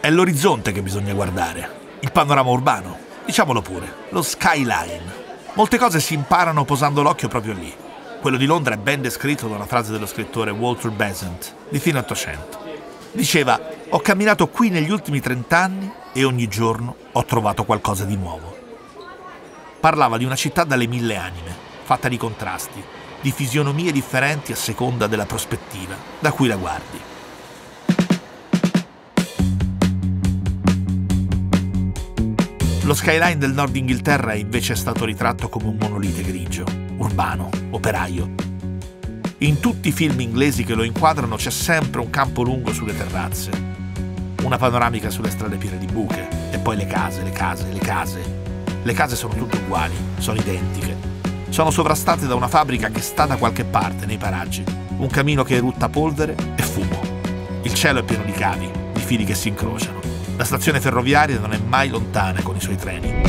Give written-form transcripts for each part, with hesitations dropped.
È l'orizzonte che bisogna guardare, il panorama urbano, diciamolo pure, lo skyline. Molte cose si imparano posando l'occhio proprio lì. Quello di Londra è ben descritto da una frase dello scrittore Walter Besant, di fine Ottocento. Diceva: ho camminato qui negli ultimi 30 anni e ogni giorno ho trovato qualcosa di nuovo. Parlava di una città dalle 1000 anime, fatta di contrasti, di fisionomie differenti a seconda della prospettiva da cui la guardi. Lo skyline del Nord Inghilterra invece è stato ritratto come un monolite grigio, urbano, operaio. In tutti i film inglesi che lo inquadrano c'è sempre un campo lungo sulle terrazze, una panoramica sulle strade piene di buche, e poi le case. Le case sono tutte uguali, sono identiche. Sono sovrastate da una fabbrica che sta da qualche parte nei paraggi, un camino che erutta polvere e fumo. Il cielo è pieno di cavi, di fili che si incrociano. La stazione ferroviaria non è mai lontana con i suoi treni.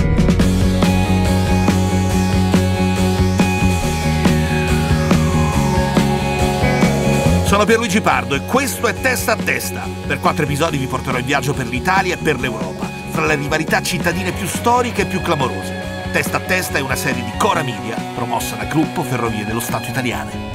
Sono Pierluigi Pardo e questo è Testa a Testa. Per 4 episodi vi porterò in viaggio per l'Italia e per l'Europa, fra le rivalità cittadine più storiche e più clamorose. Testa a Testa è una serie di Cora Media, promossa dal gruppo Ferrovie dello Stato Italiane.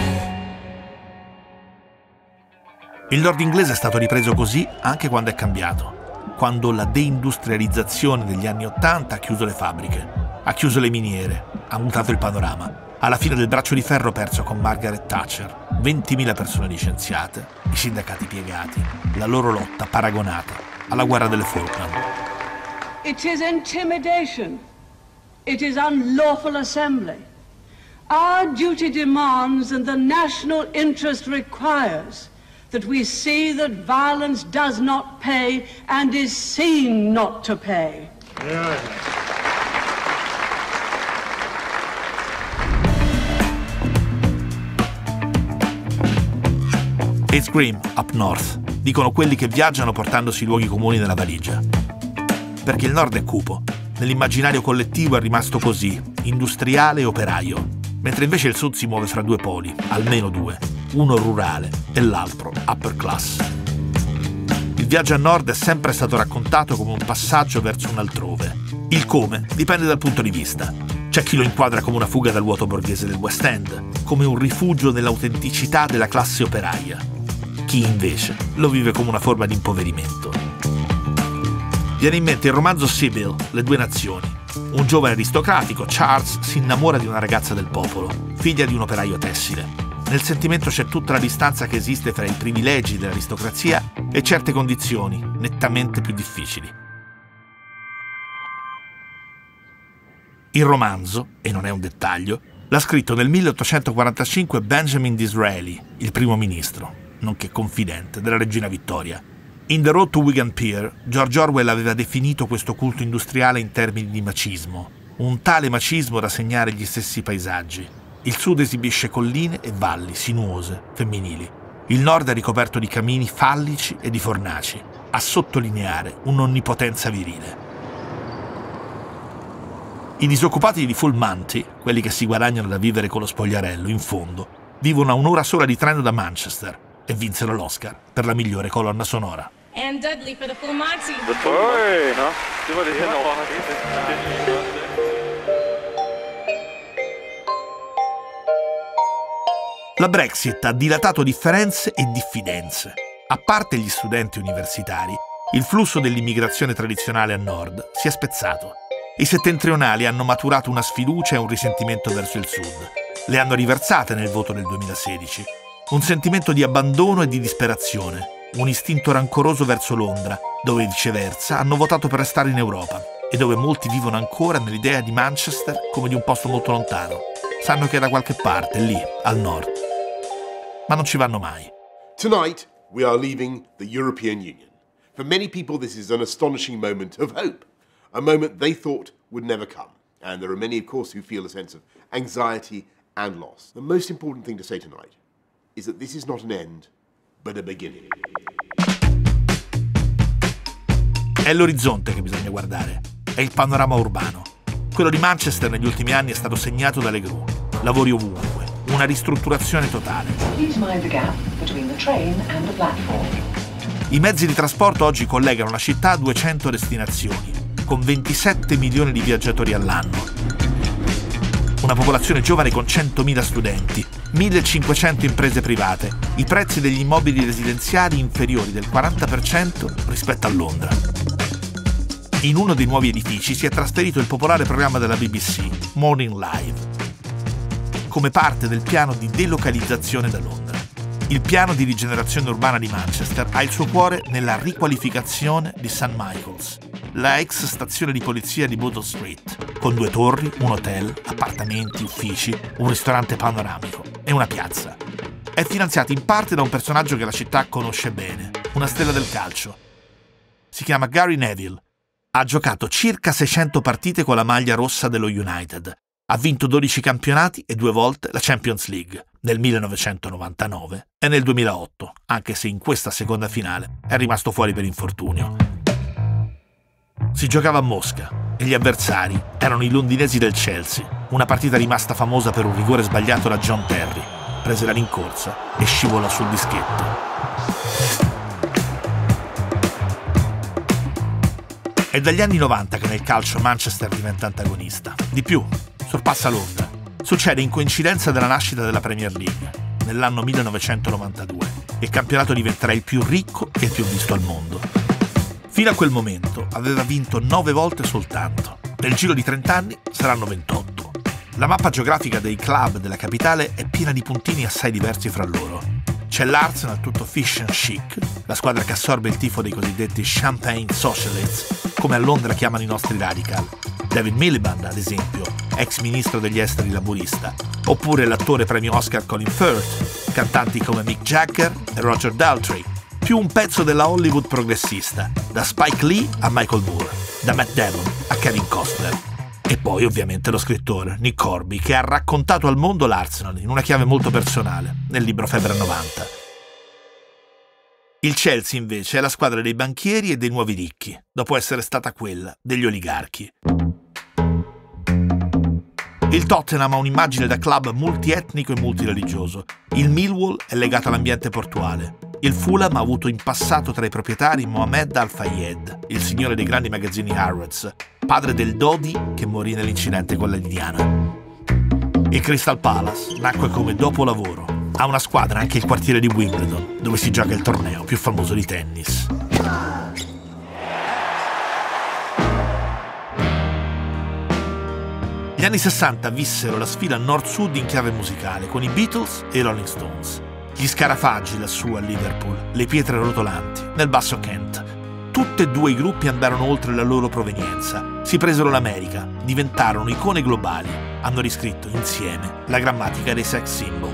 Il nord inglese è stato ripreso così anche quando è cambiato, quando la deindustrializzazione degli anni '80 ha chiuso le fabbriche, ha chiuso le miniere, ha mutato il panorama. Alla fine del braccio di ferro perso con Margaret Thatcher, 20.000 persone licenziate, i sindacati piegati, la loro lotta paragonata alla guerra delle Falkland. It is intimidation. It is unlawful assembly. Our duty demands and the national interest requires that we see that violence does not pay and is seen not to pay. It's grim up north, dicono quelli che viaggiano portandosi i luoghi comuni nella valigia. Perché il nord è cupo, nell'immaginario collettivo è rimasto così, industriale e operaio, mentre invece il sud si muove fra 2 poli, almeno 2, uno rurale e l'altro upper class. Il viaggio a nord è sempre stato raccontato come un passaggio verso un altrove. Il come dipende dal punto di vista. C'è chi lo inquadra come una fuga dal vuoto borghese del West End, come un rifugio nell'autenticità della classe operaia. Chi invece lo vive come una forma di impoverimento. Viene in mente il romanzo Sibyl, Le 2 nazioni. Un giovane aristocratico, Charles, si innamora di una ragazza del popolo, figlia di un operaio tessile. Nel sentimento c'è tutta la distanza che esiste fra i privilegi dell'aristocrazia e certe condizioni nettamente più difficili. Il romanzo, e non è un dettaglio, l'ha scritto nel 1845 Benjamin Disraeli, il primo ministro, nonché confidente della regina Vittoria. In The Road to Wigan Pier, George Orwell aveva definito questo culto industriale in termini di macismo, un tale macismo da segnare gli stessi paesaggi. Il sud esibisce colline e valli sinuose, femminili. Il nord è ricoperto di camini fallici e di fornaci, a sottolineare un'onnipotenza virile. I disoccupati di Full Monty, quelli che si guadagnano da vivere con lo spogliarello, in fondo, vivono a un'ora sola di treno da Manchester e vinsero l'Oscar per la migliore colonna sonora. And Dudley for the Full Monty. La Brexit ha dilatato differenze e diffidenze. A parte gli studenti universitari, il flusso dell'immigrazione tradizionale a nord si è spezzato. I settentrionali hanno maturato una sfiducia e un risentimento verso il sud. Le hanno riversate nel voto del 2016. Un sentimento di abbandono e di disperazione, un istinto rancoroso verso Londra, dove viceversa hanno votato per restare in Europa e dove molti vivono ancora nell'idea di Manchester come di un posto molto lontano. Sanno che è da qualche parte, lì, al nord. Ma non ci vanno mai. Tonight, we are leaving the European Union. For many people, this is an astonishing moment of hope. A moment they thought would never come. And there are many, of course, who feel a sense of anxiety and loss. The most important thing to say tonight is that this is not an end, but a beginning. È l'orizzonte che bisogna guardare. È il panorama urbano. Quello di Manchester negli ultimi anni è stato segnato dalle gru. Lavori ovunque. Una ristrutturazione totale. Please mind the gap between the train and the platform. I mezzi di trasporto oggi collegano la città a 200 destinazioni, con 27 milioni di viaggiatori all'anno. Una popolazione giovane con 100.000 studenti, 1.500 imprese private, i prezzi degli immobili residenziali inferiori del 40% rispetto a Londra. In uno dei nuovi edifici si è trasferito il popolare programma della BBC, Morning Live, come parte del piano di delocalizzazione da Londra. Il piano di rigenerazione urbana di Manchester ha il suo cuore nella riqualificazione di St. Michael's, la ex stazione di polizia di Bootle Street, con 2 torri, un hotel, appartamenti, uffici, un ristorante panoramico e una piazza. È finanziato in parte da un personaggio che la città conosce bene, una stella del calcio. Si chiama Gary Neville. Ha giocato circa 600 partite con la maglia rossa dello United. Ha vinto 12 campionati e 2 volte la Champions League, nel 1999 e nel 2008, anche se in questa seconda finale è rimasto fuori per infortunio. Si giocava a Mosca e gli avversari erano i londinesi del Chelsea, una partita rimasta famosa per un rigore sbagliato da John Terry. Prese la rincorsa e scivolò sul dischetto. È dagli anni 90 che nel calcio Manchester diventa antagonista. Di più, sorpassa Londra. Succede in coincidenza della nascita della Premier League, nell'anno 1992. Il campionato diventerà il più ricco e il più visto al mondo. Fino a quel momento aveva vinto 9 volte soltanto. Nel giro di 30 anni saranno 28. La mappa geografica dei club della capitale è piena di puntini assai diversi fra loro. C'è l'Arsenal tutto fish and chic, la squadra che assorbe il tifo dei cosiddetti Champagne Socialists, come a Londra chiamano i nostri radical. David Miliband, ad esempio, ex ministro degli esteri laburista, oppure l'attore premio Oscar Colin Firth, cantanti come Mick Jagger e Roger Daltrey, più un pezzo della Hollywood progressista, da Spike Lee a Michael Moore, da Matt Damon a Kevin Costner. E poi ovviamente lo scrittore Nick Horby, che ha raccontato al mondo l'Arsenal in una chiave molto personale, nel libro Febbre 90. Il Chelsea invece è la squadra dei banchieri e dei nuovi ricchi, dopo essere stata quella degli oligarchi. Il Tottenham ha un'immagine da club multietnico e multireligioso. Il Millwall è legato all'ambiente portuale. Il Fulham ha avuto in passato tra i proprietari Mohamed Al-Fayed, il signore dei grandi magazzini Harrods, padre del Dodi che morì nell'incidente con la Indiana. Il Crystal Palace nacque come dopolavoro. Ha una squadra anche il quartiere di Wimbledon, dove si gioca il torneo più famoso di tennis. Gli anni 60 vissero la sfida nord-sud in chiave musicale, con i Beatles e i Rolling Stones. Gli scarafaggi lassù a Liverpool, le pietre rotolanti, nel basso Kent. Tutti e 2 i gruppi andarono oltre la loro provenienza, si presero l'America, diventarono icone globali, hanno riscritto insieme la grammatica dei sex symbol.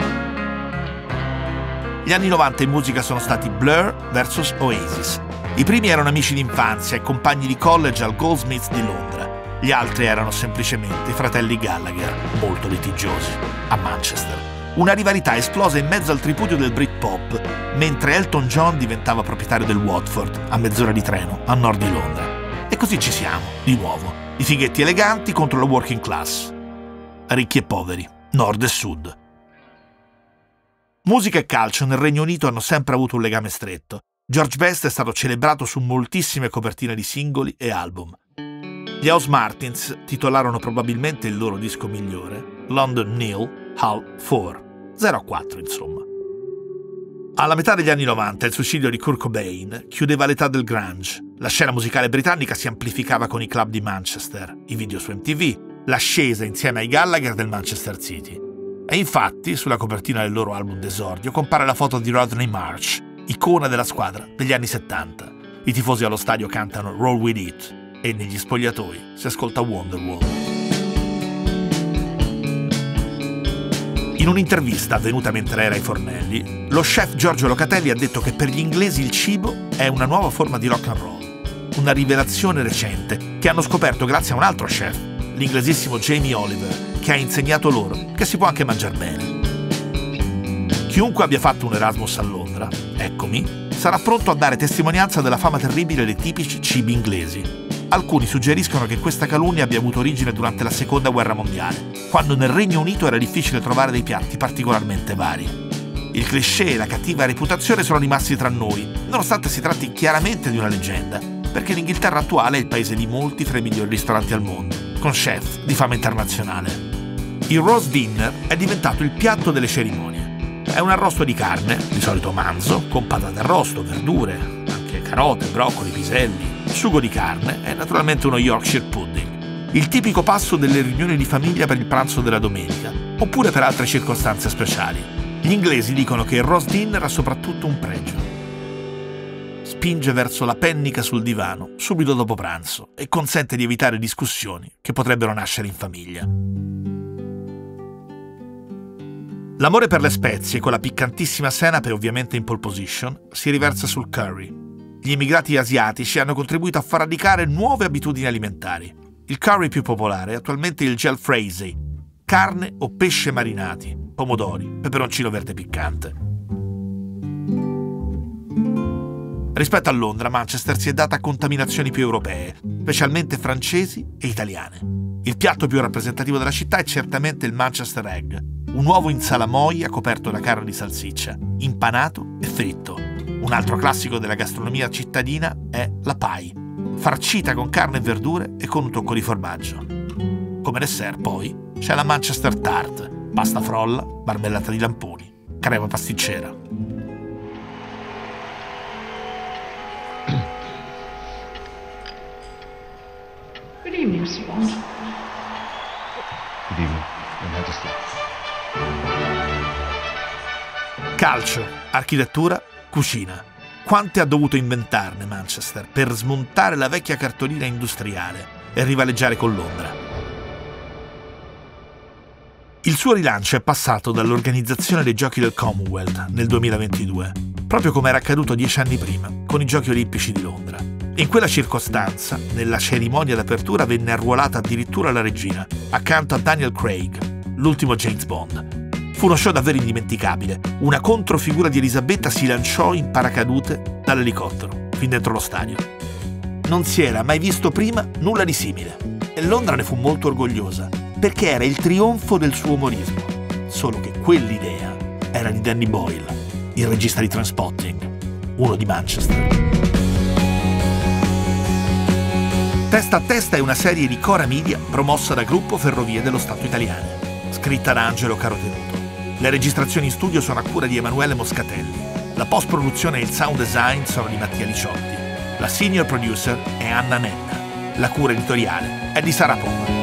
Gli anni 90 in musica sono stati Blur vs Oasis. I primi erano amici d'infanzia e compagni di college al Goldsmiths di Londra. Gli altri erano semplicemente i fratelli Gallagher, molto litigiosi, a Manchester. Una rivalità esplosa in mezzo al tripudio del Britpop, mentre Elton John diventava proprietario del Watford, a mezz'ora di treno, a nord di Londra. E così ci siamo, di nuovo, i fighetti eleganti contro la working class. Ricchi e poveri, nord e sud. Musica e calcio nel Regno Unito hanno sempre avuto un legame stretto. George Best è stato celebrato su moltissime copertine di singoli e album. Gli House Martins titolarono probabilmente il loro disco migliore, London Nil, Hull 4, 0-4 insomma. Alla metà degli anni 90 il suicidio di Kurt Cobain chiudeva l'età del grunge. La scena musicale britannica si amplificava con i club di Manchester, i video su MTV, l'ascesa insieme ai Gallagher del Manchester City. E infatti, sulla copertina del loro album d'esordio compare la foto di Rodney Marsh, icona della squadra degli anni 70. I tifosi allo stadio cantano Roll With It e negli spogliatoi si ascolta Wonderwall. In un'intervista avvenuta mentre era ai fornelli, lo chef Giorgio Locatelli ha detto che per gli inglesi il cibo è una nuova forma di rock and roll. Una rivelazione recente che hanno scoperto grazie a un altro chef, l'inglesissimo Jamie Oliver, che ha insegnato loro che si può anche mangiare bene. Chiunque abbia fatto un Erasmus a Londra, eccomi, sarà pronto a dare testimonianza della fama terribile dei tipici cibi inglesi. Alcuni suggeriscono che questa calunnia abbia avuto origine durante la Seconda Guerra Mondiale, quando nel Regno Unito era difficile trovare dei piatti particolarmente vari. Il cliché e la cattiva reputazione sono rimasti tra noi, nonostante si tratti chiaramente di una leggenda, perché l'Inghilterra attuale è il paese di molti fra i migliori ristoranti al mondo, con chef di fama internazionale. Il roast dinner è diventato il piatto delle cerimonie. È un arrosto di carne, di solito manzo, con patate arrosto, verdure, anche carote, broccoli, piselli, sugo di carne e naturalmente uno Yorkshire pudding. Il tipico pasto delle riunioni di famiglia per il pranzo della domenica, oppure per altre circostanze speciali. Gli inglesi dicono che il roast dinner ha soprattutto un pregio. Spinge verso la pennica sul divano subito dopo pranzo e consente di evitare discussioni che potrebbero nascere in famiglia. L'amore per le spezie, con la piccantissima senape ovviamente in pole position, si riversa sul curry. Gli immigrati asiatici hanno contribuito a far radicare nuove abitudini alimentari. Il curry più popolare è attualmente il jalfrezi, carne o pesce marinati, pomodori, peperoncino verde piccante. Rispetto a Londra, Manchester si è data a contaminazioni più europee, specialmente francesi e italiane. Il piatto più rappresentativo della città è certamente il Manchester Egg, un uovo in salamoia coperto da carne di salsiccia, impanato e fritto. Un altro classico della gastronomia cittadina è la pie, farcita con carne e verdure e con un tocco di formaggio. Come dessert, poi, c'è la Manchester Tart, pasta frolla, marmellata di lamponi, crema pasticcera. Good evening, Mr. Bond. Good evening, Your Majesty. Calcio, architettura, cucina. Quante ha dovuto inventarne Manchester per smontare la vecchia cartolina industriale e rivaleggiare con Londra. Il suo rilancio è passato dall'organizzazione dei Giochi del Commonwealth nel 2022, proprio come era accaduto 10 anni prima con i Giochi Olimpici di Londra. In quella circostanza, nella cerimonia d'apertura venne arruolata addirittura la regina, accanto a Daniel Craig, l'ultimo James Bond. Fu uno show davvero indimenticabile. Una controfigura di Elisabetta si lanciò in paracadute dall'elicottero, fin dentro lo stadio. Non si era mai visto prima nulla di simile. E Londra ne fu molto orgogliosa, perché era il trionfo del suo umorismo. Solo che quell'idea era di Danny Boyle, il regista di Trainspotting, uno di Manchester. Testa a Testa è una serie di Cora Media promossa da Gruppo Ferrovie dello Stato Italiane, scritta da Angelo Carotenuto. Le registrazioni in studio sono a cura di Emanuele Moscatelli. La post-produzione e il sound design sono di Mattia Liciotti. La senior producer è Anna Nenna. La cura editoriale è di Sara Poma.